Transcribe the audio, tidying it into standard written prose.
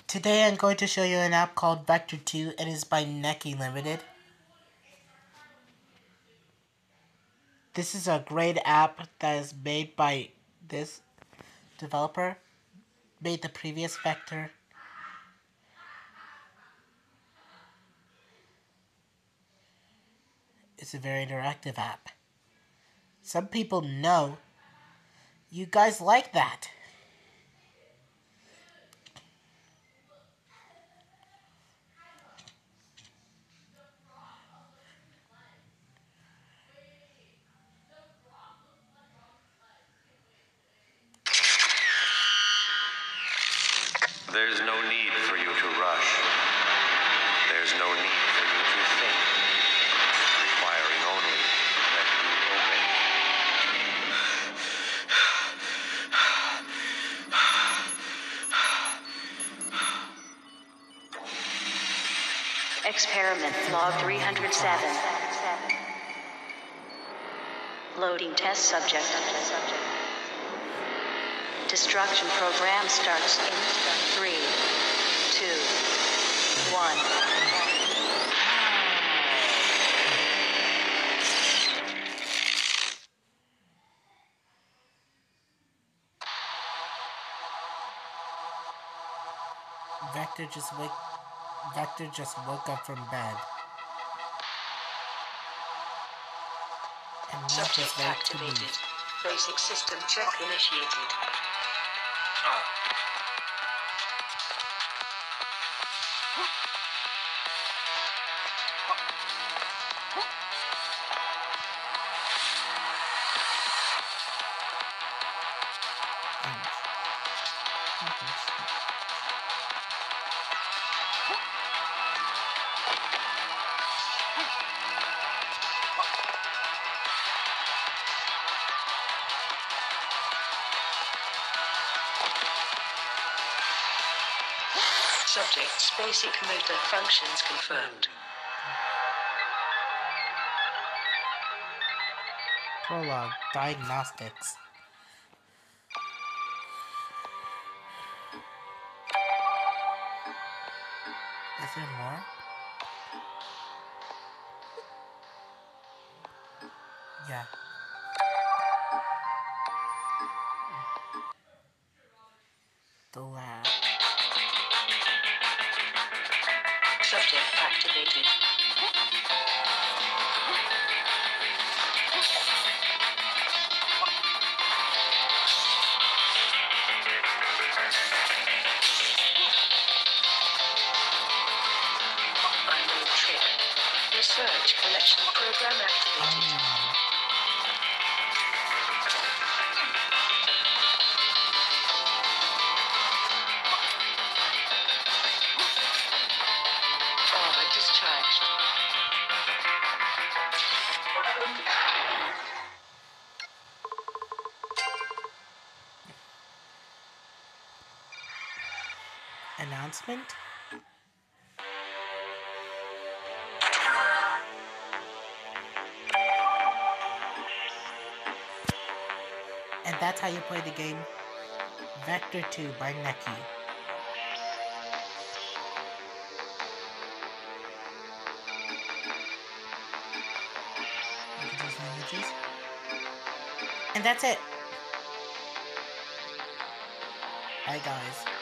Today I'm going to show you an app called Vector 2. It is by Nekki Limited. This is a great app that is made by this developer. Made the previous Vector. It's a very interactive app. Some people know you guys like that. There's no need for you to rush. There's no need for you to think, requiring only that you obey. Experiment log 307. Loading test subject. Destruction program starts in 3, 2, 1. Vector just woke up from bed. And Subject activated. Basic system check initiated. Subject's basic motor functions confirmed. Prologue, Diagnostics. Is there more? Yeah. The lab. Subject activated. Unknown trip. Research collection program activated. Armor discharged. Announcement? And that's how you play the game Vector 2 by Nekki. Images. And that's it. Bye guys.